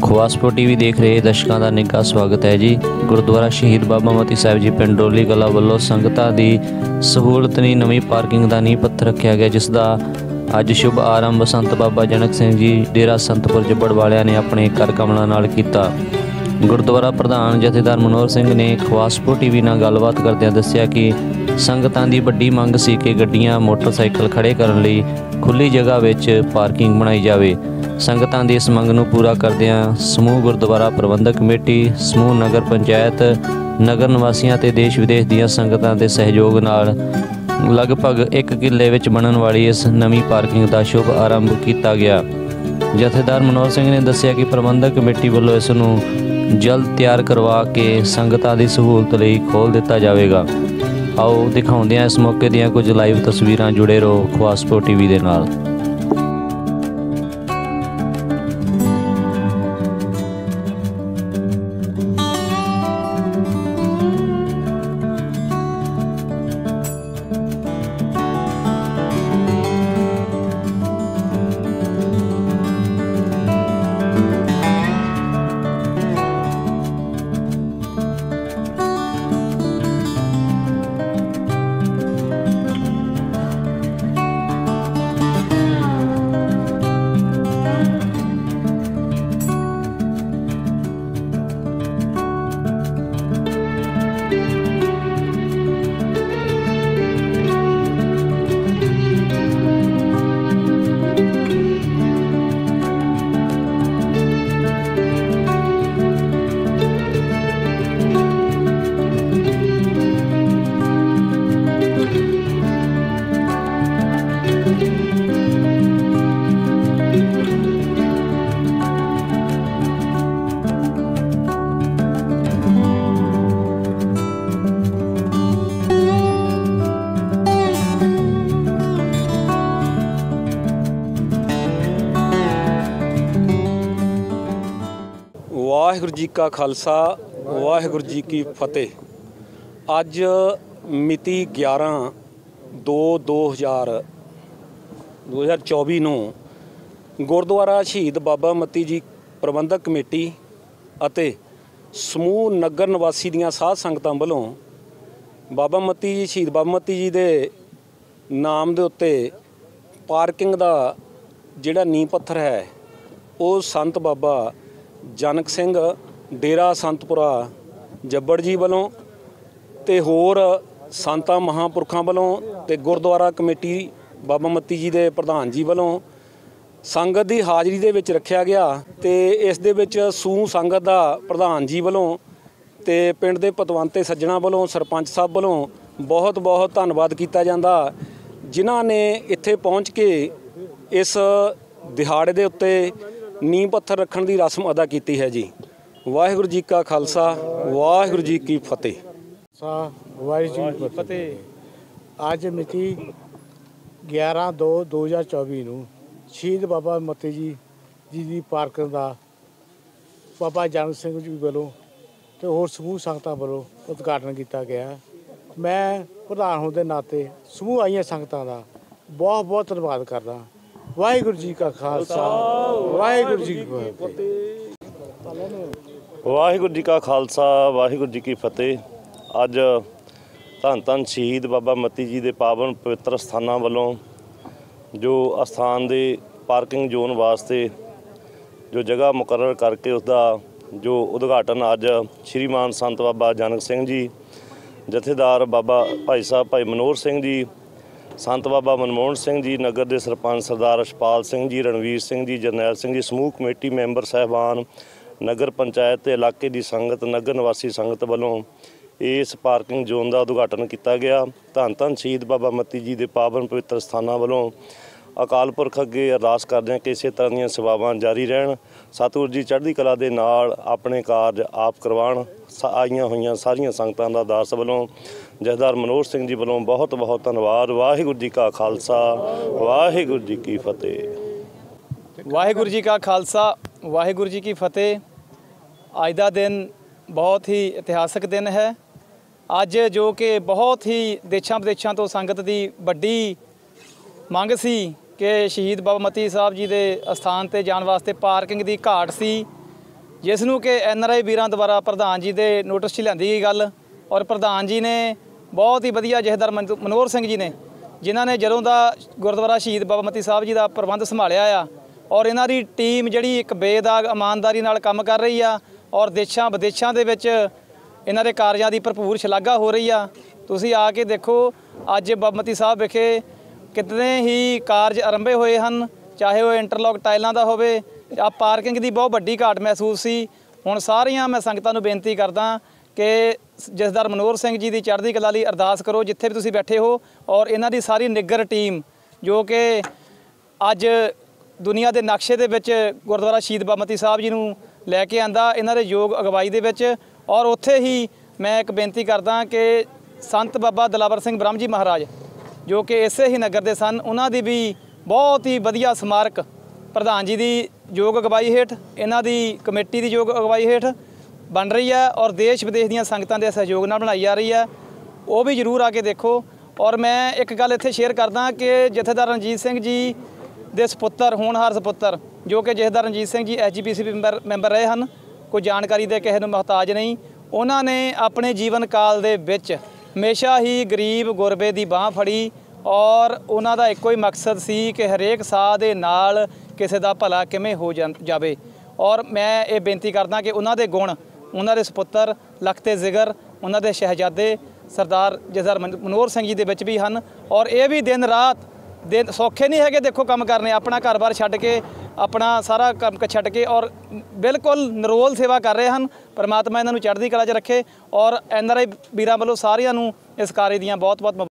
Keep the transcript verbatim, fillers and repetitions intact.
Khawaspur TV ਦੇਖ ਰਹੇ ਦਰਸ਼ਕਾਂ ਦਾ ਨਿੱਘਾ ਸਵਾਗਤ ਹੈ ਜੀ। ਗੁਰਦੁਆਰਾ ਸ਼ਹੀਦ ਬਾਬਾ ਮਤੀ ਸਾਹਿਬ ਜੀ ਪਿੰਡ ਡੋਲੀ ਕਲਾਂ ਵੱਲੋਂ ਸੰਗਤਾਂ ਦੀ ਸਹੂਲਤ ਲਈ ਨਵੀਂ ਪਾਰਕਿੰਗ ਦਾ ਨੀਂਹ ਪੱਥਰ ਰੱਖਿਆ ਗਿਆ, ਜਿਸ ਦਾ ਅੱਜ ਸ਼ੁਭ ਆਰੰਭ ਸੰਤ ਬਾਬਾ ਜਨਕ ਸਿੰਘ ਜੀ ਡੇਰਾ ਸੰਤਪੁਰ ਜੱਬੜ ਵਾਲਿਆਂ ਨੇ ਆਪਣੇ ਕਰ ਕਮਲਾਂ ਨਾਲ ਕੀਤਾ। ਗੁਰਦੁਆਰਾ ਪ੍ਰਧਾਨ ਜਥੇਦਾਰ ਮਨੋਹਰ ਸਿੰਘ ਨੇ ਖਵਾਸਪੁਰ ਟੀਵੀ ਨਾਲ ਗੱਲਬਾਤ ਕਰਦਿਆਂ ਦੱਸਿਆ ਕਿ ਸੰਗਤਾਂ ਦੀ ਵੱਡੀ ਮੰਗ ਸੀ ਕਿ ਗੱਡੀਆਂ ਮੋਟਰਸਾਈਕਲ ਖੜੇ ਕਰਨ ਲਈ ਖੁੱਲ੍ਹੀ ਜਗ੍ਹਾ ਵਿੱਚ ਪਾਰਕਿੰਗ ਬਣਾਈ ਜਾਵੇ। ਸੰਗਤਾਂ ਦੀ ਇਸ ਮੰਗ ਨੂੰ ਪੂਰਾ ਕਰਦਿਆਂ ਸਮੂਹ ਗੁਰਦੁਆਰਾ ਪ੍ਰਬੰਧਕ ਕਮੇਟੀ, ਸਮੂਹ ਨਗਰ ਪੰਚਾਇਤ, ਨਗਰ ਨਿਵਾਸੀਆਂ ਅਤੇ ਦੇਸ਼ ਵਿਦੇਸ਼ ਦੀਆਂ ਸੰਗਤਾਂ ਦੇ ਸਹਿਯੋਗ ਨਾਲ ਲਗਭਗ ਇੱਕ ਕਿੱਲੇ ਵਿੱਚ ਬਣਨ ਵਾਲੀ ਇਸ ਨਵੀਂ ਪਾਰਕਿੰਗ ਦਾ ਸ਼ੁਭ ਆਰੰਭ ਕੀਤਾ ਗਿਆ। ਜਥੇਦਾਰ ਮਨੋਹਰ ਸਿੰਘ ਨੇ ਦੱਸਿਆ ਕਿ ਪ੍ਰਬੰਧਕ ਕਮੇਟੀ ਵੱਲੋਂ ਇਸ ਨੂੰ ਜਲਦ ਤਿਆਰ ਕਰਵਾ ਕੇ ਸੰਗਤਾਂ ਦੀ ਸਹੂਲਤ ਲਈ ਖੋਲ੍ਹ ਦਿੱਤਾ ਜਾਵੇਗਾ। ਆਓ ਦਿਖਾਉਂਦੇ ਹਾਂ ਇਸ ਮੌਕੇ ਦੀਆਂ ਕੁਝ ਲਾਈਵ ਤਸਵੀਰਾਂ। ਜੁੜੇ ਰਹੋ ਖਵਾਸਪੁਰ ਟੀਵੀ ਦੇ ਨਾਲ। ਵਾਹਿਗੁਰੂ ਜੀ ਕਾ ਖਾਲਸਾ, ਵਾਹਿਗੁਰੂ ਜੀ ਕੀ ਫਤਿਹ। ਅੱਜ ਮਿਤੀ ਗਿਆਰਾਂ ਦੋ ਦੋ ਹਜ਼ਾਰ ਦੋ ਹਜ਼ਾਰ ਚੌਵੀ ਨੂੰ ਗੁਰਦੁਆਰਾ ਸ਼ਹੀਦ ਬਾਬਾ ਮਤੀ ਜੀ ਪ੍ਰਬੰਧਕ ਕਮੇਟੀ ਅਤੇ ਸਮੂਹ ਨਗਰ ਨਿਵਾਸੀ ਦੀਆਂ ਸਾਧ ਸੰਗਤਾਂ ਵੱਲੋਂ ਬਾਬਾ ਮਤੀ ਜੀ ਸ਼ਹੀਦ ਬਾਬਾ ਮਤੀ ਜੀ ਦੇ ਨਾਮ ਦੇ ਉੱਤੇ ਪਾਰਕਿੰਗ ਦਾ ਜਿਹੜਾ ਨੀਂਹ ਪੱਥਰ ਹੈ ਉਹ ਸੰਤ ਬਾਬਾ ਜਨਕ ਸਿੰਘ ਡੇਰਾ ਸੰਤਪੁਰਾ ਜੱਬੜ ਜੀ ਵੱਲੋਂ ਤੇ ਹੋਰ ਸੰਤਾਂ ਮਹਾਂਪੁਰਖਾਂ ਵੱਲੋਂ ਤੇ ਗੁਰਦੁਆਰਾ ਕਮੇਟੀ ਬਾਬਾ ਮਤੀ ਜੀ ਦੇ ਪ੍ਰਧਾਨ ਜੀ ਵੱਲੋਂ ਸੰਗਤ ਦੀ ਹਾਜ਼ਰੀ ਦੇ ਵਿੱਚ ਰੱਖਿਆ ਗਿਆ। ਤੇ ਇਸ ਦੇ ਵਿੱਚ ਸਮੂਹ ਸੰਗਤ ਦਾ ਪ੍ਰਧਾਨ ਜੀ ਵੱਲੋਂ ਤੇ ਪਿੰਡ ਦੇ ਪਤਵੰਤੇ ਸੱਜਣਾ ਵੱਲੋਂ, ਸਰਪੰਚ ਸਾਹਿਬ ਵੱਲੋਂ ਬਹੁਤ ਬਹੁਤ ਧੰਨਵਾਦ ਕੀਤਾ ਜਾਂਦਾ, ਜਿਨ੍ਹਾਂ ਨੇ ਇੱਥੇ ਪਹੁੰਚ ਕੇ ਇਸ ਦਿਹਾੜੇ ਦੇ ਉੱਤੇ ਨੀਂਹ ਪੱਥਰ ਰੱਖਣ ਦੀ ਰਸਮ ਅਦਾ ਕੀਤੀ ਹੈ ਜੀ। ਵਾਹਿਗੁਰੂ ਜੀ ਕਾ ਖਾਲਸਾ, ਵਾਹਿਗੁਰੂ ਜੀ ਕੀ ਫਤਿਹ। ਸਾ ਵਾਹਿਗੁਰੂ ਜੀ ਕੀ ਫਤਿਹ। ਅੱਜ ਮਿਤੀ ਗਿਆਰਾਂ ਦੋ ਦੋ ਹਜ਼ਾਰ ਚੌਵੀ ਨੂੰ ਸ਼ਹੀਦ ਬਾਬਾ ਮਤੀ ਜੀ ਜੀ ਦੀ ਪਾਰਕਿੰਗ ਦਾ ਬਾਬਾ ਜਨਕ ਸਿੰਘ ਜੀ ਵੱਲੋਂ ਤੇ ਹੋਰ ਸਮੂਹ ਸੰਗਤਾਂ ਵੱਲੋਂ ਉਦਘਾਟਨ ਕੀਤਾ ਗਿਆ। ਮੈਂ ਪ੍ਰਧਾਨ ਹੋਣ ਦੇ ਨਾਤੇ ਸਮੂਹ ਆਈਆਂ ਸੰਗਤਾਂ ਦਾ ਬਹੁਤ ਬਹੁਤ ਧੰਨਵਾਦ ਕਰਦਾ। ਵਾਹਿਗੁਰੂ ਜੀ ਕਾ ਖਾਲਸਾ, ਵਾਹਿਗੁਰੂ ਜੀ ਕੀ ਫਤਿਹ। ਵਾਹਿਗੁਰੂ ਜੀ ਕਾ ਖਾਲਸਾ, ਵਾਹਿਗੁਰੂ ਜੀ ਕੀ ਫਤਿਹ। ਅੱਜ ਧੰਨ ਧੰਨ ਸ਼ਹੀਦ ਬਾਬਾ ਮਤੀ ਜੀ ਦੇ ਪਾਵਨ ਪਵਿੱਤਰ ਸਥਾਨਾਂ ਵੱਲੋਂ ਜੋ ਅਸਥਾਨ ਦੇ ਪਾਰਕਿੰਗ ਜ਼ੋਨ ਵਾਸਤੇ ਜੋ ਜਗ੍ਹਾ ਮੁਕਰਰ ਕਰਕੇ ਉਸ ਦਾ ਜੋ ਉਦਘਾਟਨ ਅੱਜ ਸ਼੍ਰੀਮਾਨ ਸੰਤ ਬਾਬਾ ਜਨਕ ਸਿੰਘ ਜੀ, ਜਥੇਦਾਰ ਬਾਬਾ ਭਾਈ ਸਾਹਿਬ ਭਾਈ ਮਨੋਹਰ ਸਿੰਘ ਜੀ, ਸੰਤ ਬਾਬਾ ਮਨਮੋਹਨ ਸਿੰਘ ਜੀ, ਨਗਰ ਦੇ ਸਰਪੰਚ ਸਰਦਾਰ ਅਸ਼ਪਾਲ ਸਿੰਘ ਜੀ, ਰਣਵੀਰ ਸਿੰਘ ਜੀ, ਜਰਨੈਲ ਸਿੰਘ ਜੀ, ਸਮੂਹ ਕਮੇਟੀ ਮੈਂਬਰ ਸਾਹਿਬਾਨ, ਨਗਰ ਪੰਚਾਇਤ ਤੇ ਇਲਾਕੇ ਦੀ ਸੰਗਤ, ਨਗਰ ਨਿਵਾਸੀ ਸੰਗਤ ਵੱਲੋਂ ਇਸ ਪਾਰਕਿੰਗ ਜ਼ੋਨ ਦਾ ਉਦਘਾਟਨ ਕੀਤਾ ਗਿਆ। ਧੰਨ ਧੰਨ ਸ਼ਹੀਦ ਬਾਬਾ ਮਤੀ ਜੀ ਦੇ ਪਾਵਨ ਪਵਿੱਤਰ ਸਥਾਨਾਂ ਵੱਲੋਂ ਅਕਾਲ ਪੁਰਖ ਅੱਗੇ ਅਰਦਾਸ ਕਰਦੇ ਹਾਂ ਕਿ ਇਸੇ ਤਰ੍ਹਾਂ ਦੀਆਂ ਸੇਵਾਵਾਂ ਜਾਰੀ ਰਹਿਣ। ਸਤਿਗੁਰੂ ਜੀ ਚੜ੍ਹਦੀ ਕਲਾ ਦੇ ਨਾਲ ਆਪਣੇ ਕਾਰਜ ਆਪ ਕਰਵਾਉਣ। ਆਈਆਂ ਹੋਈਆਂ ਸਾਰੀਆਂ ਸੰਗਤਾਂ ਦਾ ਦਾਸ ਵੱਲੋਂ ਜਥੇਦਾਰ ਮਨੋਹਰ ਸਿੰਘ ਜੀ ਵੱਲੋਂ ਬਹੁਤ ਬਹੁਤ ਧੰਨਵਾਦ। ਵਾਹਿਗੁਰੂ ਜੀ ਕਾ ਖਾਲਸਾ, ਵਾਹਿਗੁਰੂ ਜੀ ਕੀ ਫਤਿਹ। ਵਾਹਿਗੁਰੂ ਜੀ ਕਾ ਖਾਲਸਾ, ਵਾਹਿਗੁਰੂ ਜੀ ਕੀ ਫਤਿਹ। ਅੱਜ ਦਾ ਦਿਨ ਬਹੁਤ ਹੀ ਇਤਿਹਾਸਕ ਦਿਨ ਹੈ। ਅੱਜ ਜੋ ਕਿ ਬਹੁਤ ਹੀ ਦੇਸ਼ਾਂ ਵਿਦੇਸ਼ਾਂ ਤੋਂ ਸੰਗਤ ਦੀ ਵੱਡੀ ਮੰਗ ਸੀ ਕਿ ਸ਼ਹੀਦ ਬਾਬਾ ਮਤੀ ਸਾਹਿਬ ਜੀ ਦੇ ਅਸਥਾਨ 'ਤੇ ਜਾਣ ਵਾਸਤੇ ਪਾਰਕਿੰਗ ਦੀ ਘਾਟ ਸੀ। ਜਿਸ ਨੂੰ ਕਿ ਐਨ ਆਰ ਆਈ ਵੀਰਾਂ ਦੁਆਰਾ ਪ੍ਰਧਾਨ ਜੀ ਦੇ ਨੋਟਿਸ 'ਚ ਲਿਆਂਦੀ ਗਈ ਗੱਲ, ਔਰ ਪ੍ਰਧਾਨ ਜੀ ਨੇ ਬਹੁਤ ਹੀ ਵਧੀਆ ਜਥੇਦਾਰ ਮਨ- ਮਨੋਹਰ ਸਿੰਘ ਜੀ ਨੇ, ਜਿਨ੍ਹਾਂ ਨੇ ਜਦੋਂ ਦਾ ਗੁਰਦੁਆਰਾ ਸ਼ਹੀਦ ਬਾਬਾ ਮਤੀ ਸਾਹਿਬ ਜੀ ਦਾ ਪ੍ਰਬੰਧ ਸੰਭਾਲਿਆ ਆ, ਔਰ ਇਹਨਾਂ ਦੀ ਟੀਮ ਜਿਹੜੀ ਇੱਕ ਬੇਦਾਗ ਇਮਾਨਦਾਰੀ ਨਾਲ ਕੰਮ ਕਰ ਰਹੀ ਆ, ਔਰ ਦੇਸ਼ਾਂ ਵਿਦੇਸ਼ਾਂ ਦੇ ਵਿੱਚ ਇਹਨਾਂ ਦੇ ਕਾਰਜਾਂ ਦੀ ਭਰਪੂਰ ਸ਼ਲਾਘਾ ਹੋ ਰਹੀ ਆ। ਤੁਸੀਂ ਆ ਕੇ ਦੇਖੋ ਅੱਜ ਬਾਬਾ ਮਤੀ ਸਾਹਿਬ ਵਿਖੇ ਕਿਤਨੇ ਹੀ ਕਾਰਜ ਆਰੰਭੇ ਹੋਏ ਹਨ, ਚਾਹੇ ਉਹ ਇੰਟਰਲੌਕ ਟਾਈਲਾਂ ਦਾ ਹੋਵੇ। ਆ ਪਾਰਕਿੰਗ ਦੀ ਬਹੁਤ ਵੱਡੀ ਘਾਟ ਮਹਿਸੂਸ ਸੀ। ਹੁਣ ਸਾਰੀਆਂ ਮੈਂ ਸੰਗਤਾਂ ਨੂੰ ਬੇਨਤੀ ਕਰਦਾ ਕਿ ਜਥੇਦਾਰ ਮਨੋਹਰ ਸਿੰਘ ਜੀ ਦੀ ਚੜ੍ਹਦੀ ਕਲਾ ਲਈ ਅਰਦਾਸ ਕਰੋ ਜਿੱਥੇ ਵੀ ਤੁਸੀਂ ਬੈਠੇ ਹੋ, ਔਰ ਇਹਨਾਂ ਦੀ ਸਾਰੀ ਨਿੱਗਰ ਟੀਮ ਜੋ ਕਿ ਅੱਜ ਦੁਨੀਆ ਦੇ ਨਕਸ਼ੇ ਦੇ ਵਿੱਚ ਗੁਰਦੁਆਰਾ ਸ਼ਹੀਦ ਬਾਬਾ ਮਤੀ ਸਾਹਿਬ ਜੀ ਨੂੰ ਲੈ ਕੇ ਆਂਦਾ, ਇਹਨਾਂ ਦੇ ਯੋਗ ਅਗਵਾਈ ਦੇ ਵਿੱਚ। ਔਰ ਉੱਥੇ ਹੀ ਮੈਂ ਇੱਕ ਬੇਨਤੀ ਕਰਦਾ ਕਿ ਸੰਤ ਬਾਬਾ ਦਿਲਾਵਰ ਸਿੰਘ ਬ੍ਰਹਮ ਜੀ ਮਹਾਰਾਜ ਜੋ ਕਿ ਇਸੇ ਹੀ ਨਗਰ ਦੇ ਸਨ, ਉਹਨਾਂ ਦੀ ਵੀ ਬਹੁਤ ਹੀ ਵਧੀਆ ਸਮਾਰਕ ਪ੍ਰਧਾਨ ਜੀ ਦੀ ਯੋਗ ਅਗਵਾਈ ਹੇਠ, ਇਹਨਾਂ ਦੀ ਕਮੇਟੀ ਦੀ ਯੋਗ ਅਗਵਾਈ ਹੇਠ ਬਣ ਰਹੀ ਹੈ, ਔਰ ਦੇਸ਼ ਵਿਦੇਸ਼ ਦੀਆਂ ਸੰਗਤਾਂ ਦੇ ਸਹਿਯੋਗ ਨਾਲ ਬਣਾਈ ਜਾ ਰਹੀ ਹੈ। ਉਹ ਵੀ ਜ਼ਰੂਰ ਆ ਕੇ ਦੇਖੋ। ਔਰ ਮੈਂ ਇੱਕ ਗੱਲ ਇੱਥੇ ਸ਼ੇਅਰ ਕਰਦਾ ਕਿ ਜਥੇਦਾਰ ਰਣਜੀਤ ਸਿੰਘ ਜੀ ਦੇ ਸਪੁੱਤਰ, ਹੋਣਹਾਰ ਸਪੁੱਤਰ ਜੋ ਕਿ ਜਥੇਦਾਰ ਰਣਜੀਤ ਸਿੰਘ ਜੀ ਐਸ ਜੀ ਪੀ ਸੀ ਮੈਂਬਰ ਮੈਂਬਰ ਰਹੇ ਹਨ, ਕੋਈ ਜਾਣਕਾਰੀ ਦੇ ਕਿਸੇ ਨੂੰ ਮੁਹਤਾਜ ਨਹੀਂ। ਉਹਨਾਂ ਨੇ ਆਪਣੇ ਜੀਵਨ ਕਾਲ ਦੇ ਵਿੱਚ ਹਮੇਸ਼ਾ ਹੀ ਗਰੀਬ ਗੁਰਬੇ ਦੀ ਬਾਹ ਫੜੀ, ਔਰ ਉਹਨਾਂ ਦਾ ਇੱਕੋ ਹੀ ਮਕਸਦ ਸੀ ਕਿ ਹਰੇਕ ਸਾਹ ਦੇ ਨਾਲ ਕਿਸੇ ਦਾ ਭਲਾ ਕਿਵੇਂ ਹੋ ਜਾਂ- ਜਾਵੇ। ਔਰ ਮੈਂ ਇਹ ਬੇਨਤੀ ਕਰਦਾ ਕਿ ਉਹਨਾਂ ਦੇ ਗੁਣ, ਉਹਨਾਂ ਦੇ ਸਪੁੱਤਰ ਲਖਤੇ ਜ਼ਿਗਰ, ਉਹਨਾਂ ਦੇ ਸ਼ਹਿਜ਼ਾਦੇ ਸਰਦਾਰ ਜਥੇਦਾਰ ਮਨ- ਮਨੋਹਰ ਸਿੰਘ ਜੀ ਦੇ ਵਿੱਚ ਵੀ ਹਨ। ਔਰ ਇਹ ਵੀ ਦਿਨ ਰਾਤ ਦਿਨ ਸੌਖੇ ਨਹੀਂ ਹੈਗੇ ਦੇਖੋ ਕੰਮ ਕਰਨੇ, ਆਪਣਾ ਘਰ-ਬਾਰ ਛੱਡ ਕੇ, ਆਪਣਾ ਸਾਰਾ ਕੰਮ ਛੱਡ ਕੇ, ਔਰ ਬਿਲਕੁਲ ਨਿਰੋਲ ਸੇਵਾ ਕਰ ਰਹੇ ਹਨ। ਪਰਮਾਤਮਾ ਇਹਨਾਂ ਨੂੰ ਚੜ੍ਹਦੀ ਕਲਾ 'ਚ ਰੱਖੇ, ਔਰ ਐਨ ਆਰ ਆਈ ਵੀਰਾਂ ਵੱਲੋਂ ਸਾਰਿਆਂ ਨੂੰ ਇਸ ਕਾਰਜ ਦੀਆਂ ਬਹੁਤ ਬਹੁਤ